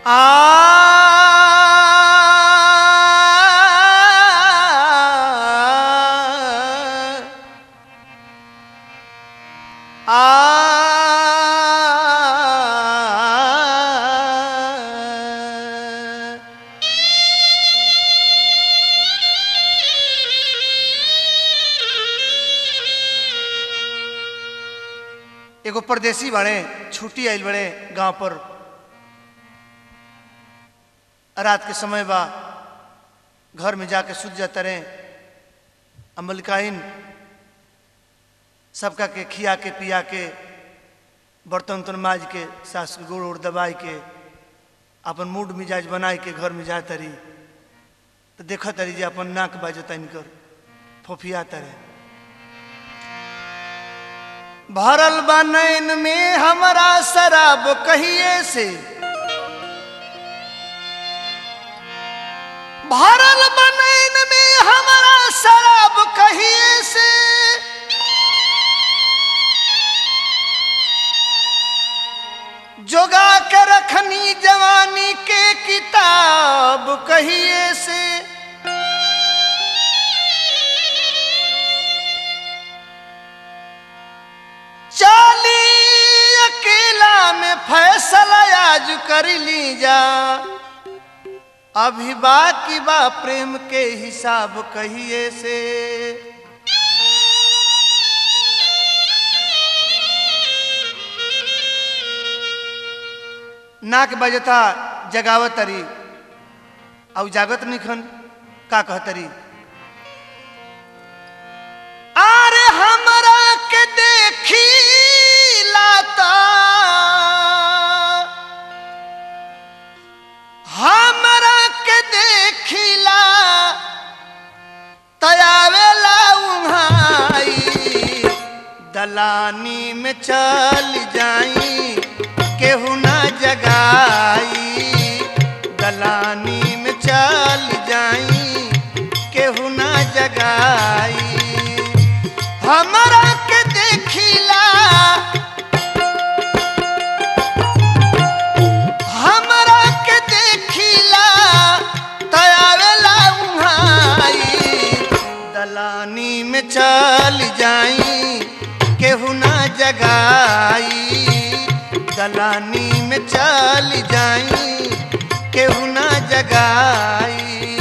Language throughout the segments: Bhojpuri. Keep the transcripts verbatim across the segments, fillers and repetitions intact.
आ एगो परदेसी बड़े छुट्टी आयल बड़े गांव पर रात के समय बा घर में जाके सुत जाते रहे। अमलकाइन सबका के खिया के पिया के बर्तन उर्तन माज के सास के गोड़ उड़ दबाई के अपन मूड मिजाज बनाए के घर में जाता रही तो देखा तरी जे अपन नाक बाजता इनकर फोफिया तरे भरल बा नैन में हमारा शराब कहिए से भरल बा नैन में हमारा शराब कहिए से जोगा के रखनी जवानी के किताब कहिए से चाली अकेला में फैसला आज कर ली जा अभी बाकी बा प्रेम के हिसाब कहिए से नाक बजता जगावत तरी और जागत निखन का कहतरी अरे हमरा के देखी लाता हमरा के देखिला तयावेला उहाई दलानी में चल जाई केहू ना जगाई दलानी में चल जाई केहू ना जगाई हमरा के देखिला हमरा के देखिला तयावेला उहाई दलानी में चल जाई केहू ना जगाई दलानी में चल जाई केहू ना जगाई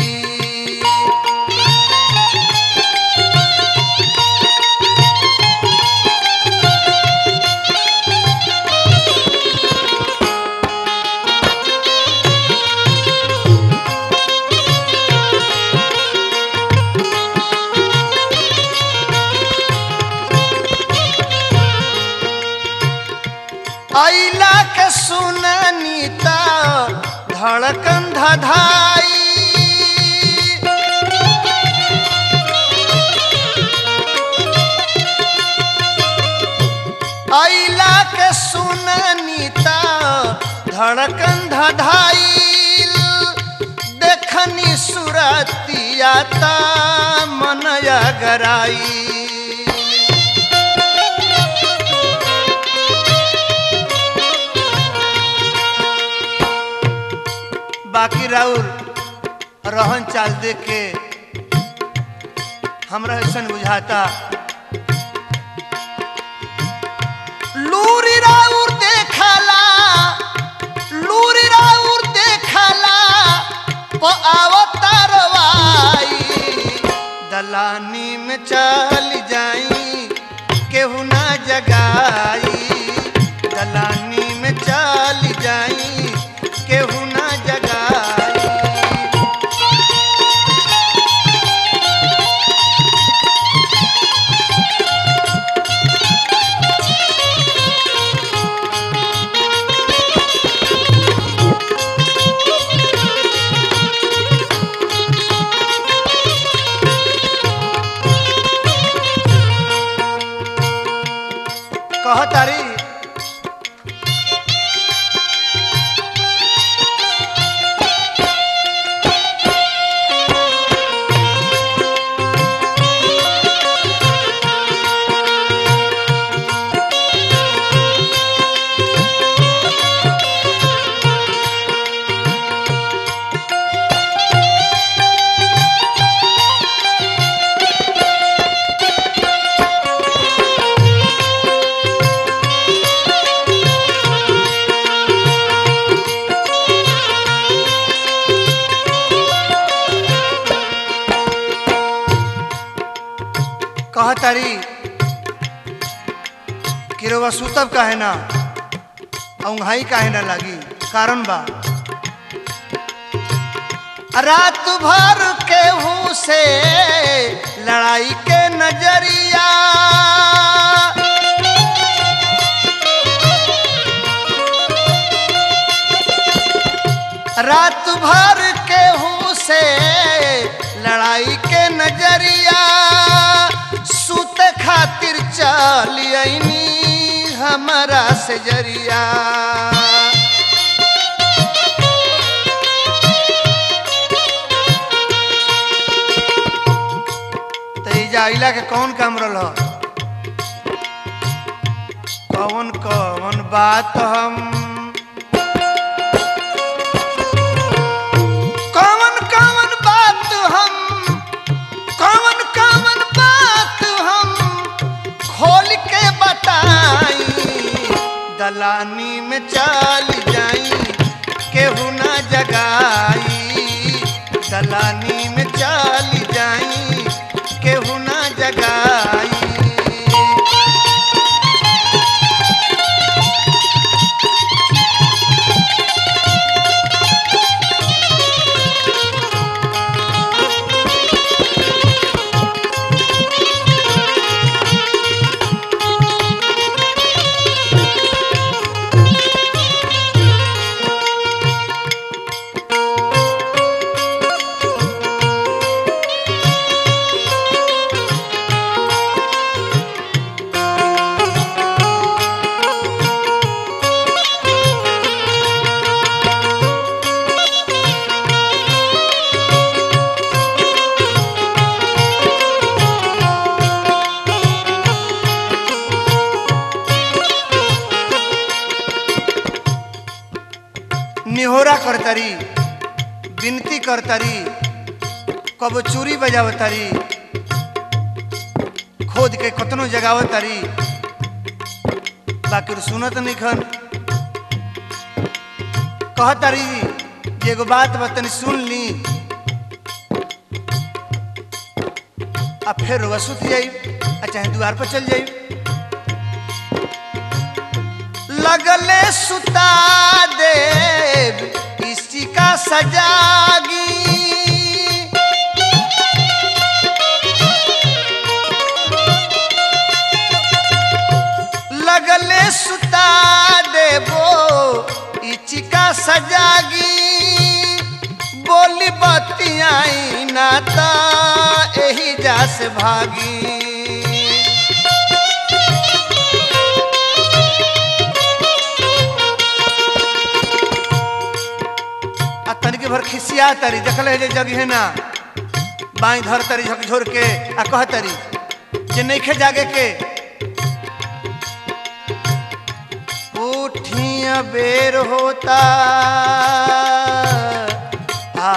आइला के सुननी ता धड़कन धधाई आइला के सुननी ता धड़कन धधाई देखनी सुरतिया ता मनया गराई बाकी राउर रहन चाल देख के हमरा ऐसन बुझाता लूरी राउर देखला लूरी राउर देखला प अवतारवाई दलानी में चल जाई केहू ना जगाई दलानी में चल जाई केहू ना जगाई कहतारी कहतारी कि रउआ सुतब काहे ना औंघाई काहे ना लगी कारण बा रात भर केहू से लड़ाई के नजरिया रात भर केहू से लड़ाई के नजरिया सूत खातिर चलियनी हमारा से जरिया आइला के कौन काम रहा कौन कौन बात हम कौन कौन बात हम कौन कौन बात हम खोल के बताई दलानी में चल जाई केहू ना जगाई दलानी में चल जाई केहू ना जगाई निहोरा करतारी विनती करतारी कब चूरी बजावतारी खोद के कतनो जगावतारी बाकी सुनत नहीं खन कहतारी एगो बात बतनी सुन ली अब फिर वसुत जाई चाहे द्वार पर चल जाई लगले सुता देव इसी का सजागी लगले सुता देवो इसी का सजागी बोली बतियाई नाता यही जा से भागी तनिक भर खिसिया तारी देखल है जगह है ना बाई धर तारी झकझोर के आ कह तारी जे नइखे जागे के उठिया बेर होता आ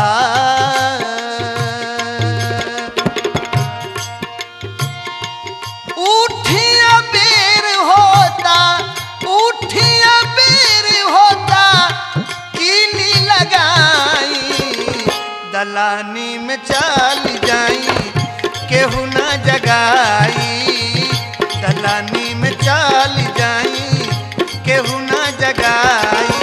उठिया बेर होता उठिया बेर होता दलानी में चल जाई केहू ना जगाई दलानी में चल जाई केहू ना जगाई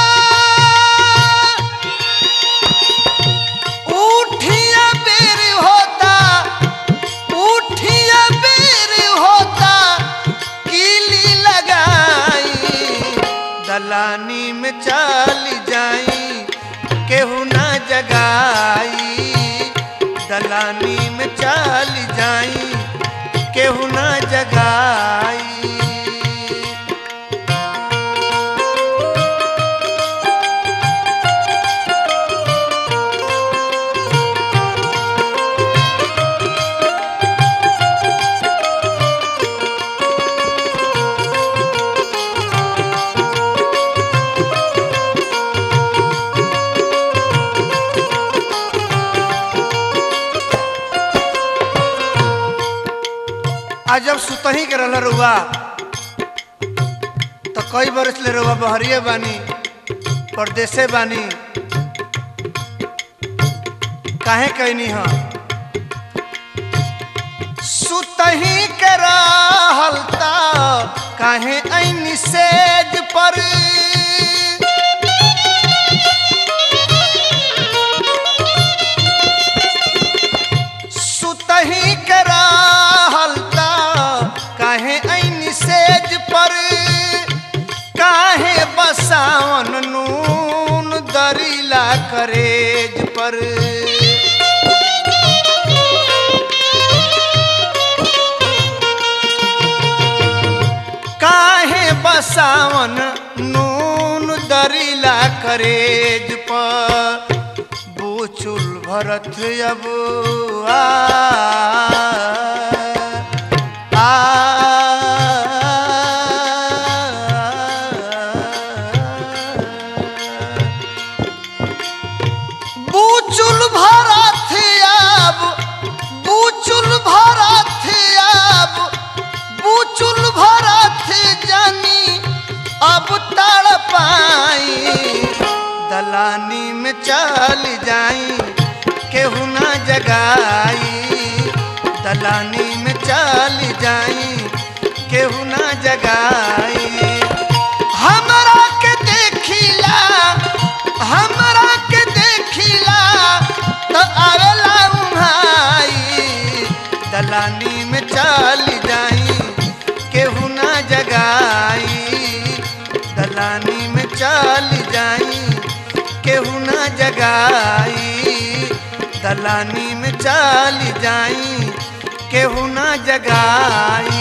उठिया बेर हो में चल जाई केहू ना जगाई, दलानी में चल जाई केहू ना जगाई। आज जब सुतही के रहल रुआ तो कई बरस ले रुआ बहरिए बानी परदेसे बानी काहे कहनी हा सुतही के रहल ता काहे ऐनी सेज पर सुतही के रहल काहे ऐनी सेज पर काहे बसावन नून दरीला करेज पर काहे बसावन नून दरीला करेज पर बूचुल भरत अब आ बूचुल भरत अब बूचुल भरत अब बूचुल भरत जानी अब तड़ पाई, दलानी में चल जाई केहू ना जगाई, दलानी में चल जाई केहू ना जगाई। हमरा के देखिला हमरा के देखिला तो आवेला उहाई, दलानी में चल जाई केहू ना जगाई, दलानी में चल जाई केहू ना जगाई, दलानी में चल जाई केहू ना जगाई।